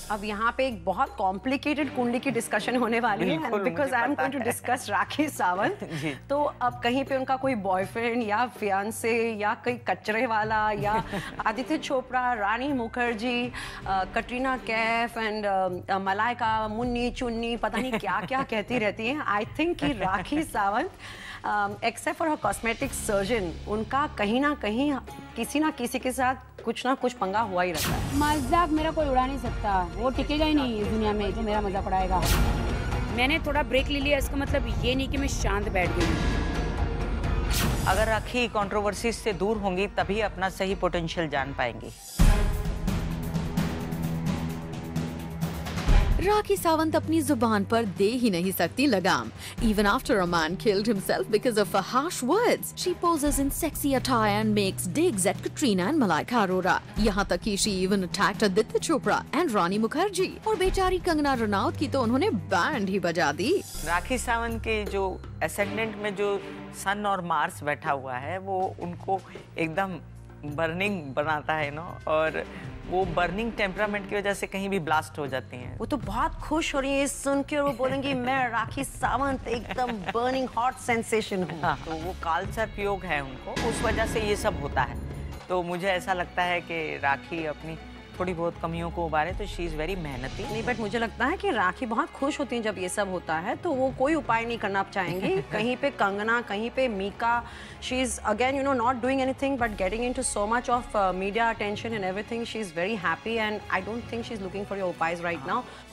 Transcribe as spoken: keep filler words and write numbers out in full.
अब यहाँ पे एक बहुत कॉम्प्लिकेटेड कुंडली की डिस्कशन होने वाली है, because I am going to discuss Rakhi Sawant. तो अब कहीं पे उनका कोई बॉयफ्रेंड या फियांसे या कोई कचरे वाला या आदित्य चोपड़ा, रानी मुखर्जी, कटरीना कैफ एंड मलाइका मुन्नी चुन्नी पता नहीं क्या क्या कहती रहती हैं। आई थिंक कि Rakhi Sawant except for her cosmetic surgeon, उनका कहीं ना कहीं किसी ना किसी के साथ कुछ ना कुछ पंगा हुआ ही रहता है। मजाक मेरा कोई उड़ा नहीं सकता, वो टिकेगा ही नहीं इस दुनिया में जो मेरा मजाक उड़ाएगा। मैंने थोड़ा ब्रेक ले लिया, इसका मतलब ये नहीं कि मैं शांत बैठ गई। अगर राखी कंट्रोवर्सी से दूर होंगी तभी अपना सही पोटेंशियल जान पाएंगी। राखी सावंत अपनी जुबान पर दे ही नहीं सकती लगाम। Even after a man killed himself because of her harsh words, she poses in sexy attire and makes digs at Katrina and Malaika Arora. यहाँ तक कि she even attacked Aditya Chopra and Rani Mukherjee. और बेचारी कंगना रनौत की तो उन्होंने band ही बजा दी। राखी सावंत के जो एसेंडेंट में जो सन और मार्स बैठा हुआ है वो उनको एकदम बर्निंग बनाता है ना, और वो बर्निंग टेम्परामेंट की वजह से कहीं भी ब्लास्ट हो जाती हैं। वो तो बहुत खुश हो रही है सुन के, और वो बोलेंगी मैं राखी सावंत एकदम बर्निंग हॉट सेंसेशन हूँ। हाँ, तो वो कालसर्प योग है उनको, उस वजह से ये सब होता है। तो मुझे ऐसा लगता है कि राखी अपनी थोड़ी बहुत कमियों को उबारे तो शी इज़ वेरी मेहनती। नहीं, बट मुझे लगता है कि राखी बहुत खुश होती हैं जब ये सब होता है, तो वो कोई उपाय नहीं करना चाहेंगी। कहीं पे कंगना, कहीं पे Mika, she is again you know not doing anything but getting into so much of media attention and everything. She is very happy and I don't think she is looking for your उपायज right now.